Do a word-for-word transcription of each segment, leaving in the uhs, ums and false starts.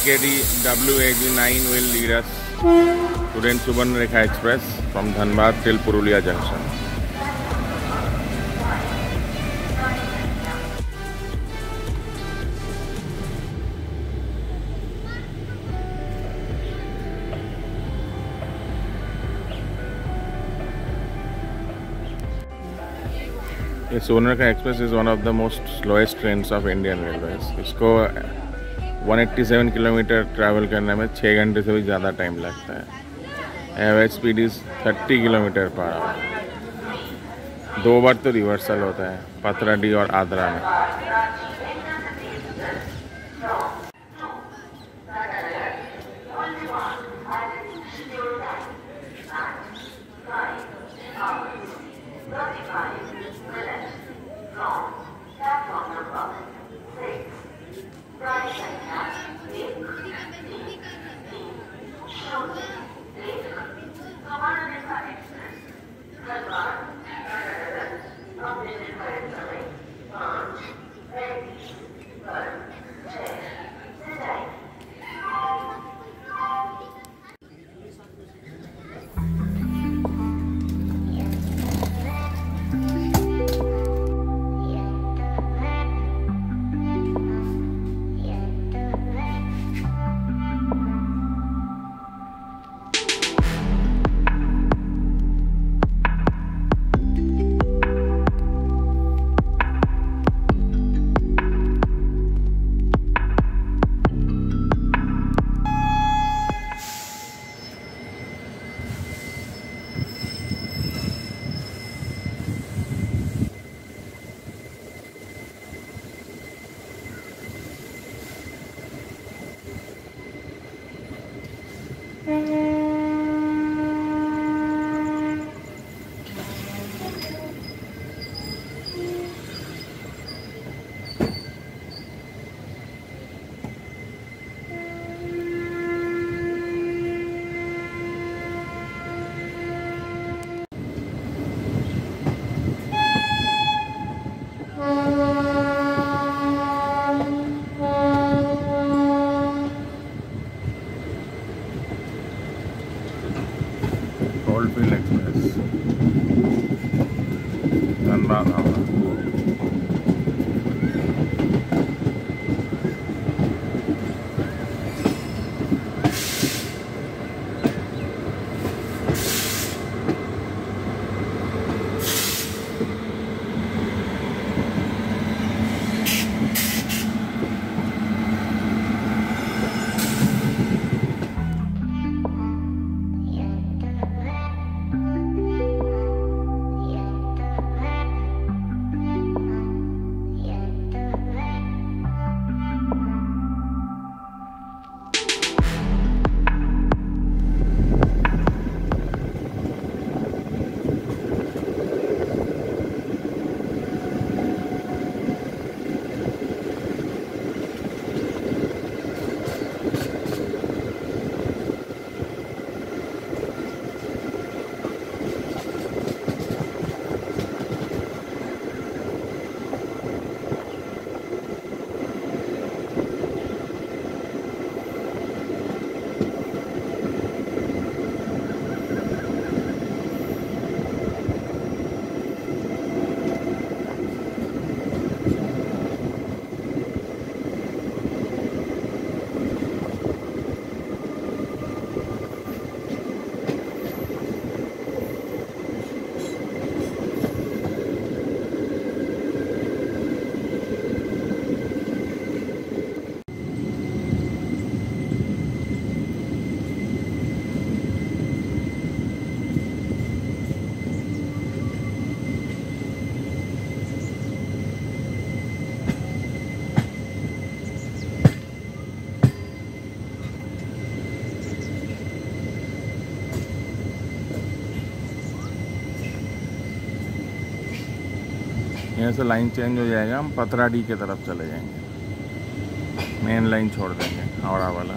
K D W A G nine will lead us to Railfan Rekha Express from Dhanbad till Purulia Junction. The Swarna Rekha Express is one of the most slowest trains of Indian Railways. इसको one eighty-seven kilometre travel करने में छः घंटे से भी ज़्यादा time लगता है. Average speed is thirty kilometre per hour. दो बार तो रिवर्सल होता है पतराडी और आद्रा में. Express, Dhanbad. यहाँ से लाइन चेंज हो जाएगा, हम पतराडी की तरफ चले जाएंगे. मेन लाइन छोड़ देंगे हावड़ा वाला.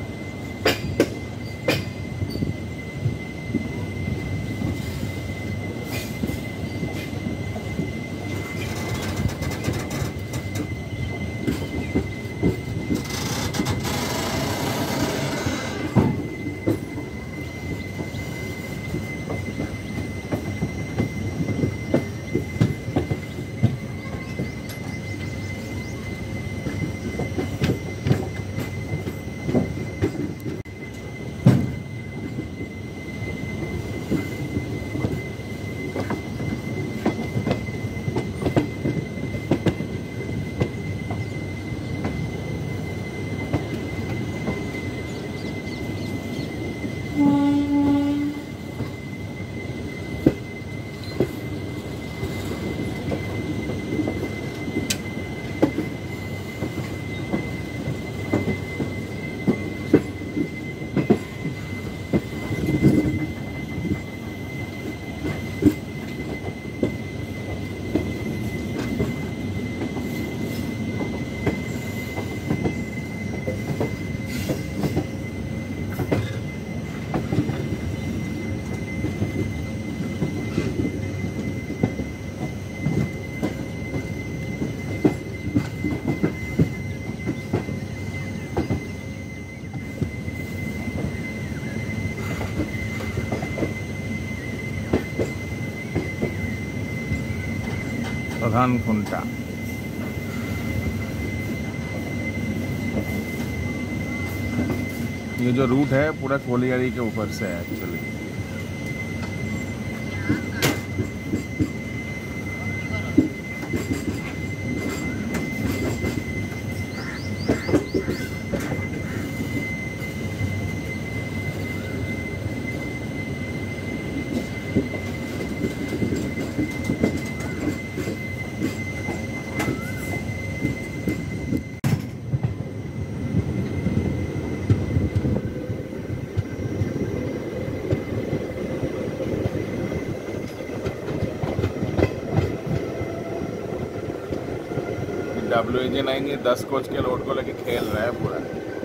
प्रधान खुंटा। ये जो रूट है पूरा कोलियारी के ऊपर से है एक्चुअली। डब्ल्यू जे नाइन ये दस कोच के लोड को लेके खेल रहा है पूरा।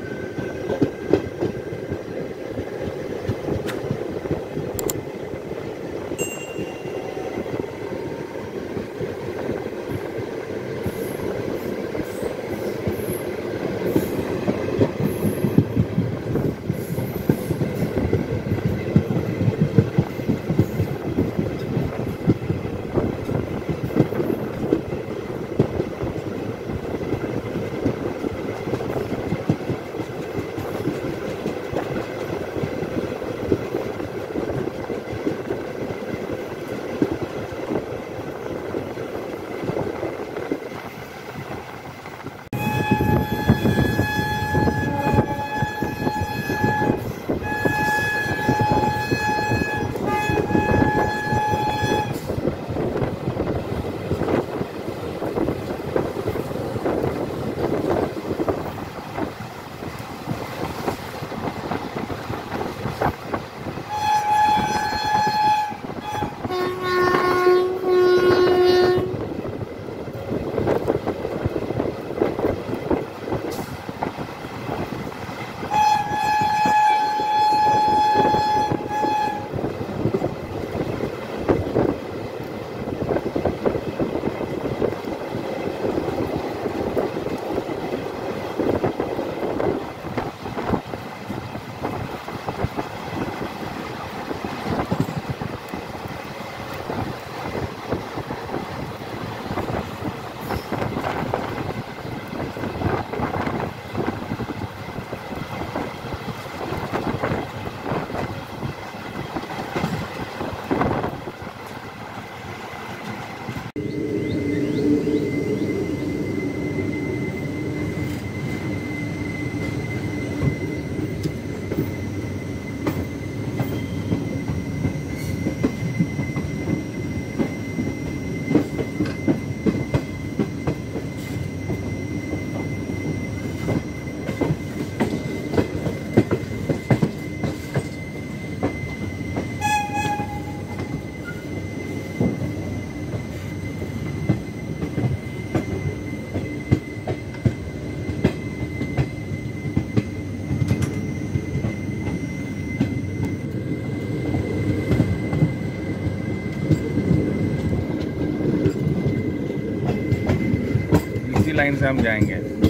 लाइन से हम जाएंगे।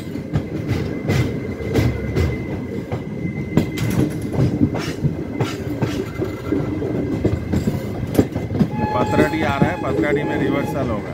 पतराडी आ रहा है, पतराडी में रिवर्सल होगा।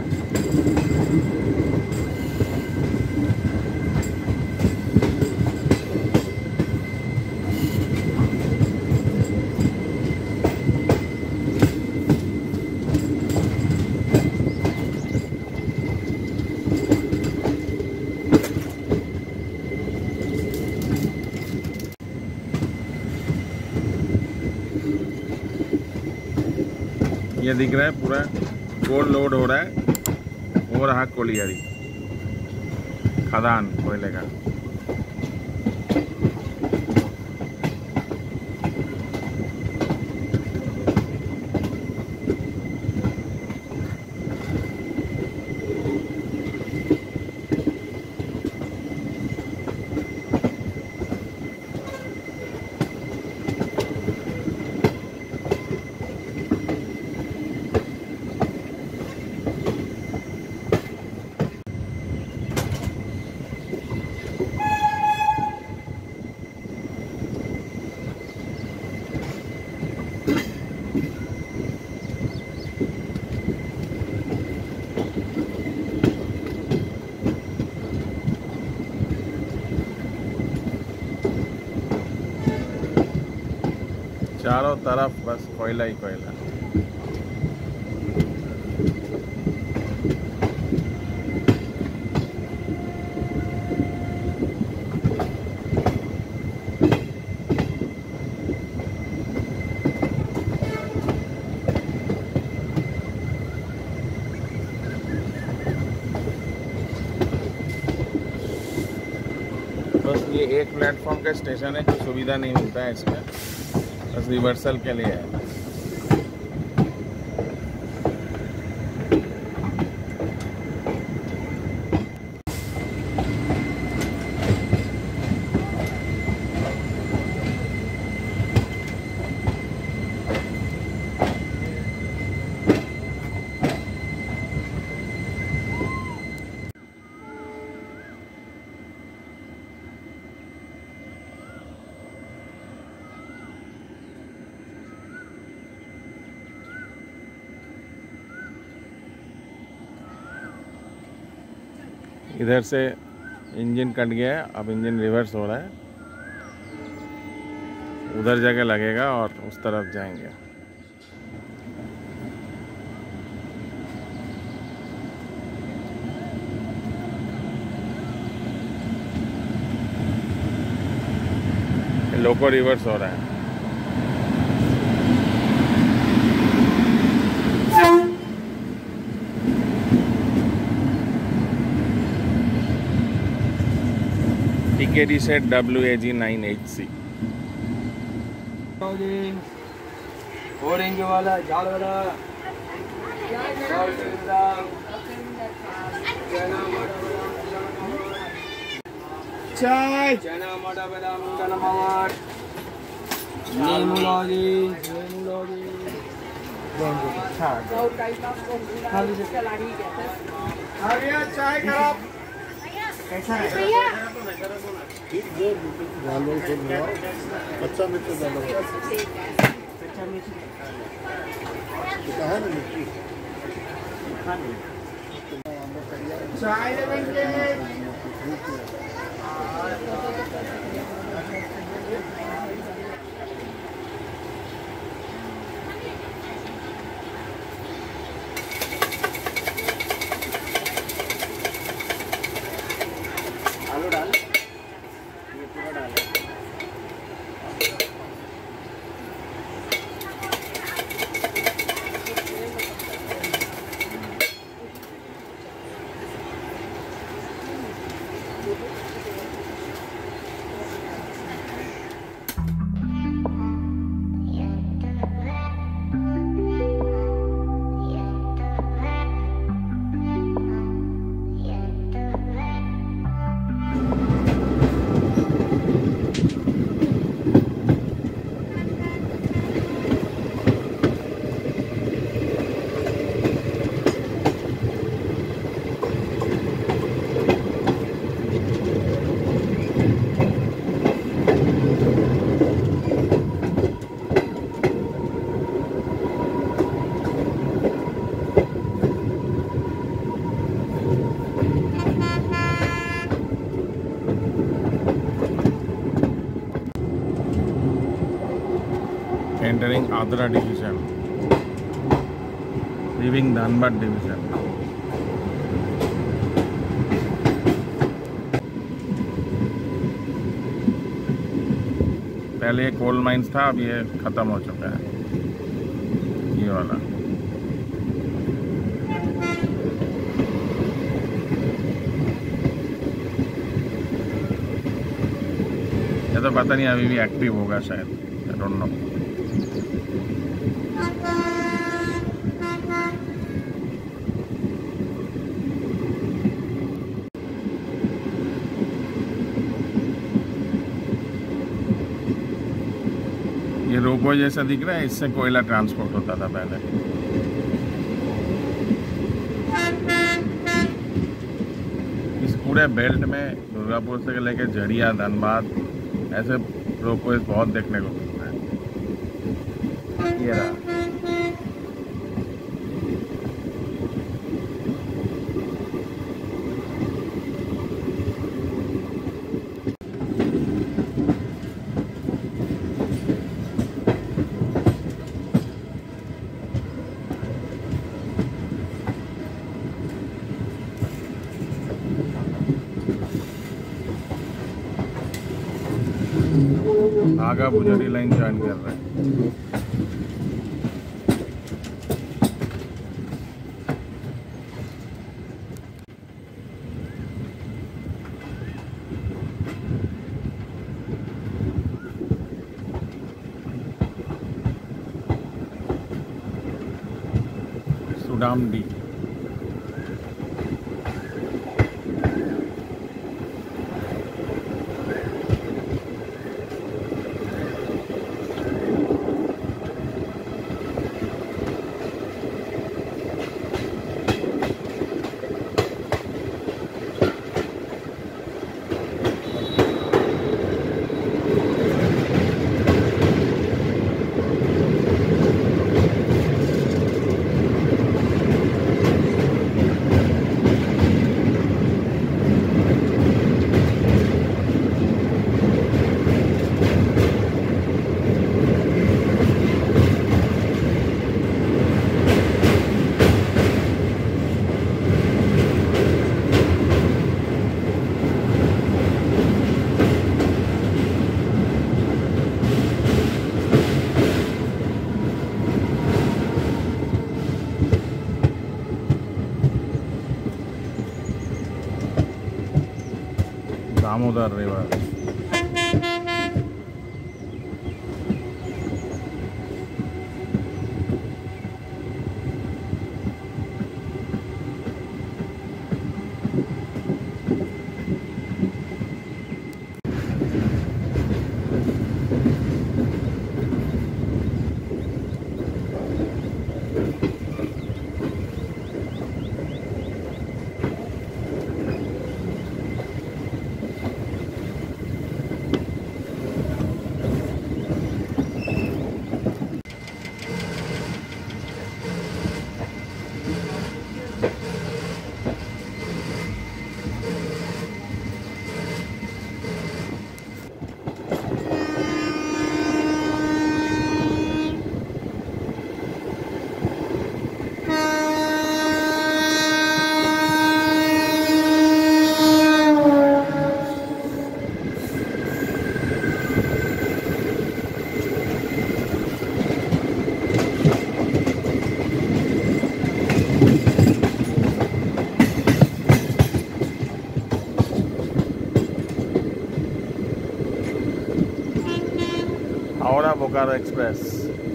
ये दिख रहा है पूरा कोल लोड हो रहा है। हो रहा कोलियारी खदान कोयले का। चारों तरफ बस कोयला ही कोयला। बस ये एक प्लेटफॉर्म का स्टेशन है, कोई सुविधा नहीं मिलता है इसमें, बस रिवर्सल के लिए है। इधर से इंजन कट गया है, अब इंजन रिवर्स हो रहा है, उधर जगह लगेगा और उस तरफ जाएंगे। लोको रिवर्स हो रहा है। टिकेटी set W A G nine H C. Orange वाला, झाड़ वाला, चाय, चना मटर बादाम का नमक, नींबू लौजी, नींबू लौजी, चाय खराब कैसा है? कच्चा मिर्च डालो, कच्चा मिर्च है ना मिर्ची। चाय लेंगे। आलू डाल, ये पूरा डाल। Entering Adra division, leaving Dhanbad division. पहले ये कोल माइंस था, अब ये खत्म हो चुका है, ये वाला। ये तो पता नहीं अभी भी एक्टिव होगा शायद, आई डोंट नो। ये रोको जैसा दिख रहा है, इससे कोयला ट्रांसपोर्ट होता था पहले। इस पूरे बेल्ट में दुर्गापुर से लेकर झड़िया, धनबाद, ऐसे रोको बहुत देखने को मिलता है। ये रहा। नागा भोजरी लाइन ज्वाइन कर रहे हैं। Sudamdi Damodar river. Howrah Bokaro express.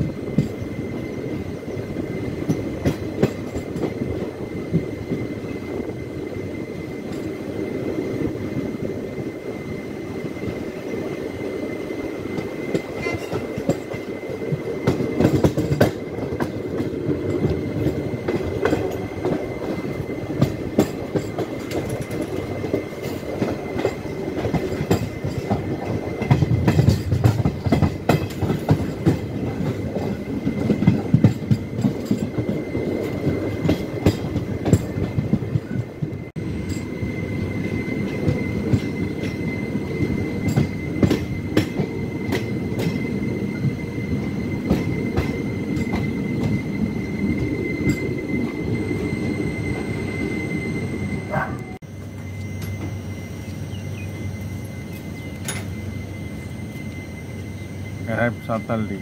Chandil।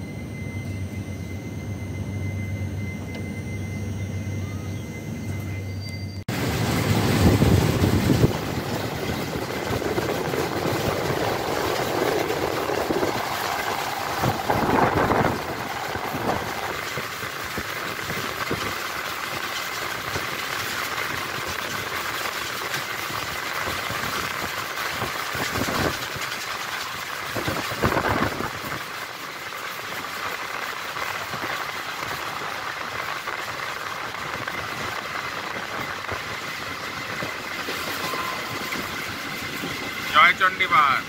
जय चंडीबार।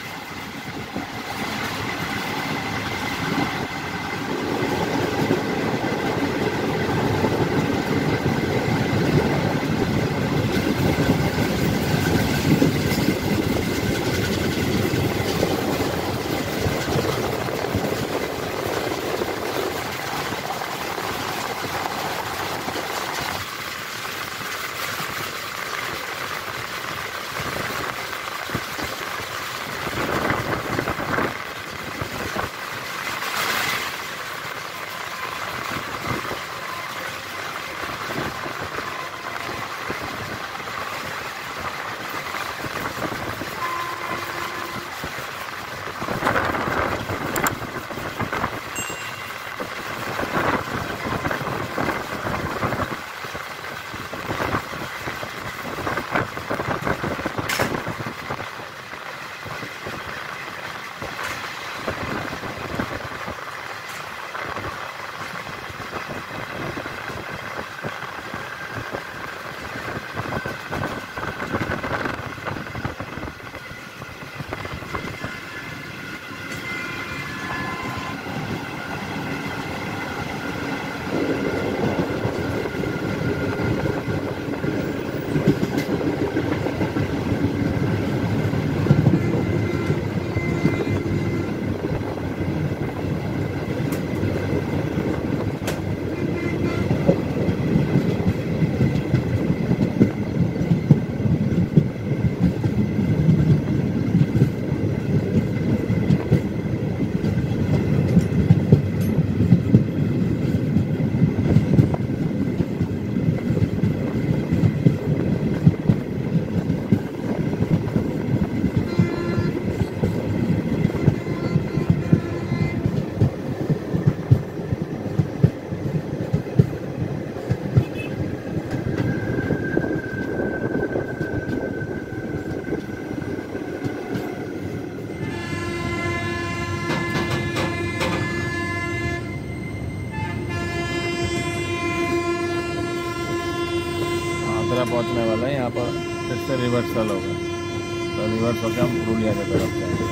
आद्रा पहुंचने वाला है। यहाँ पर फिर से रिवर्सल होगा, तो रिवर्स होकर हम पुरुलिया की तरफ जाएंगे।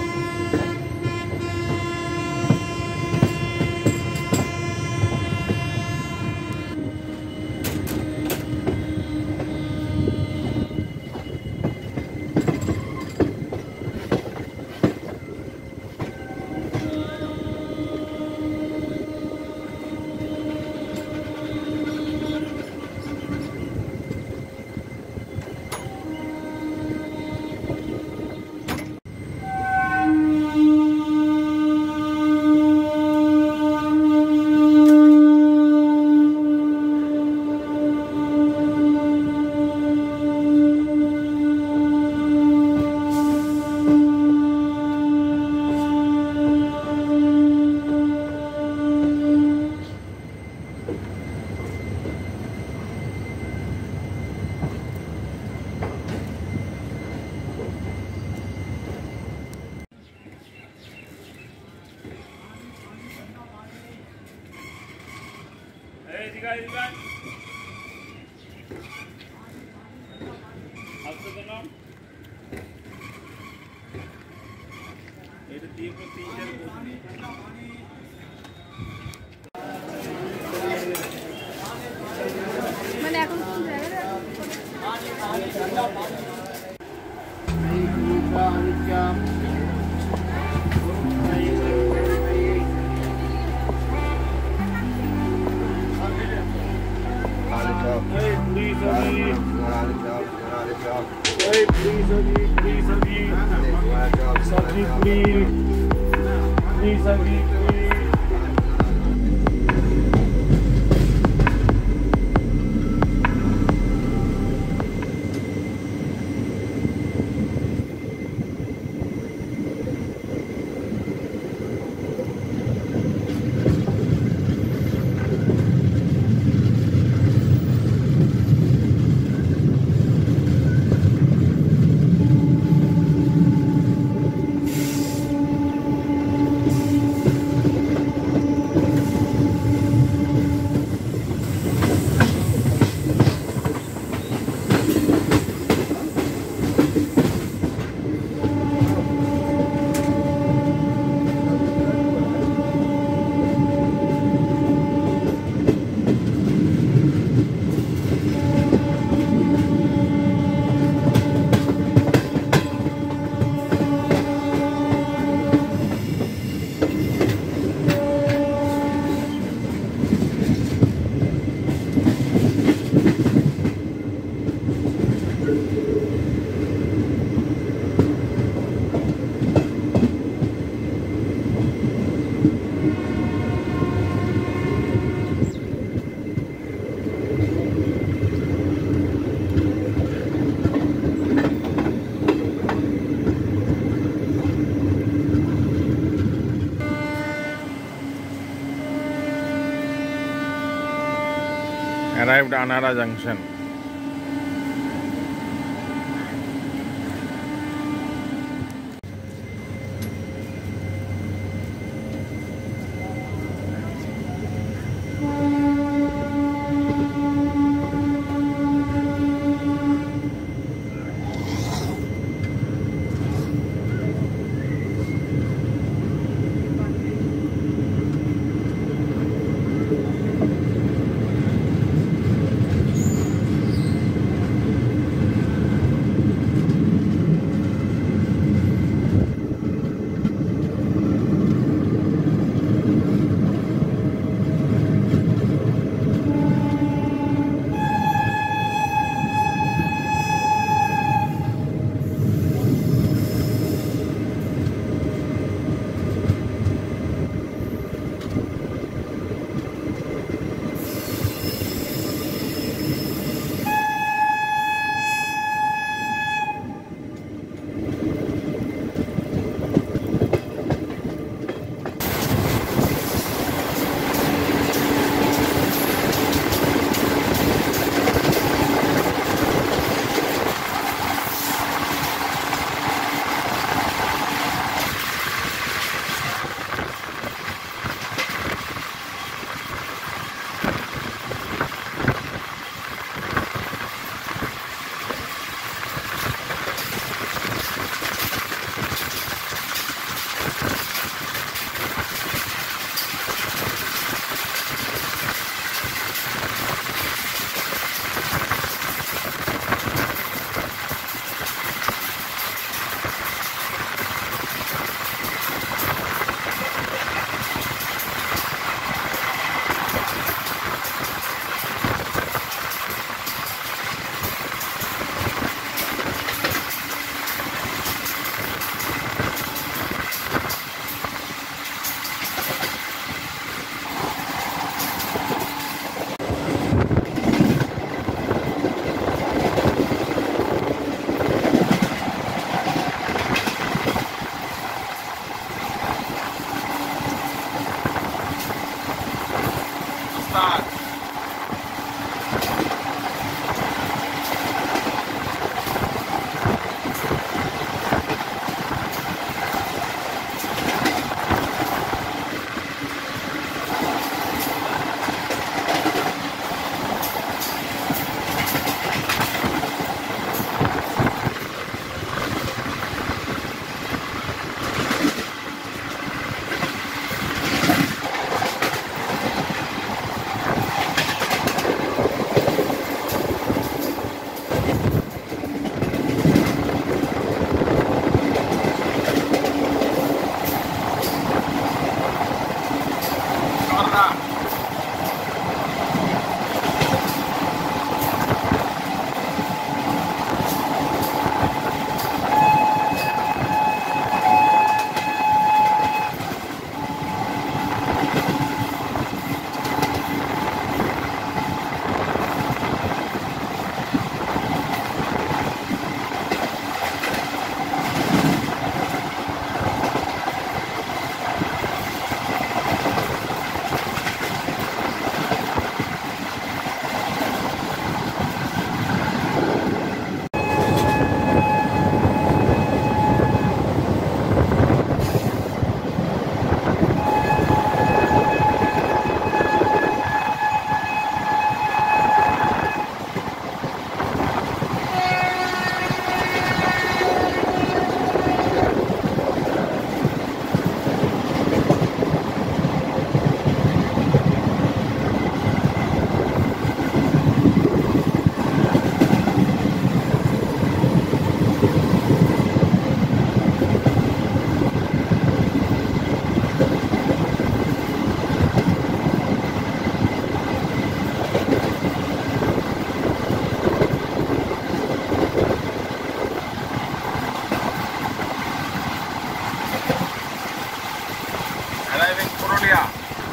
Arrived at Adra Junction. start. Arriving Purulia.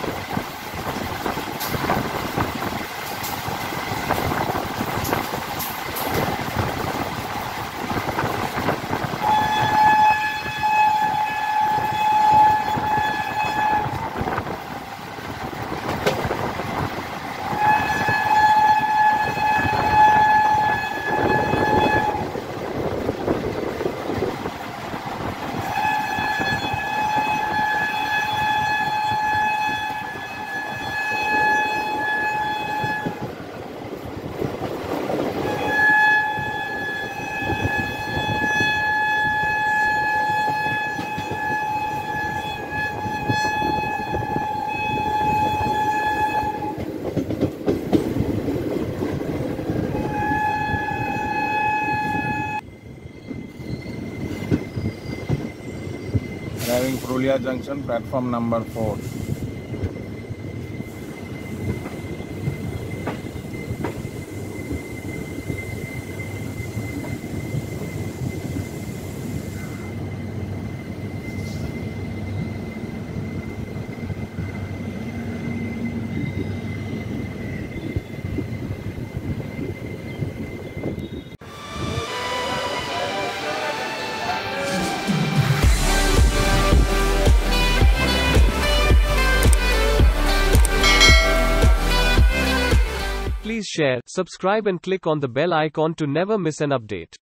Arriving Purulia Junction, platform number four. Please share, subscribe and click on the bell icon to never miss an update.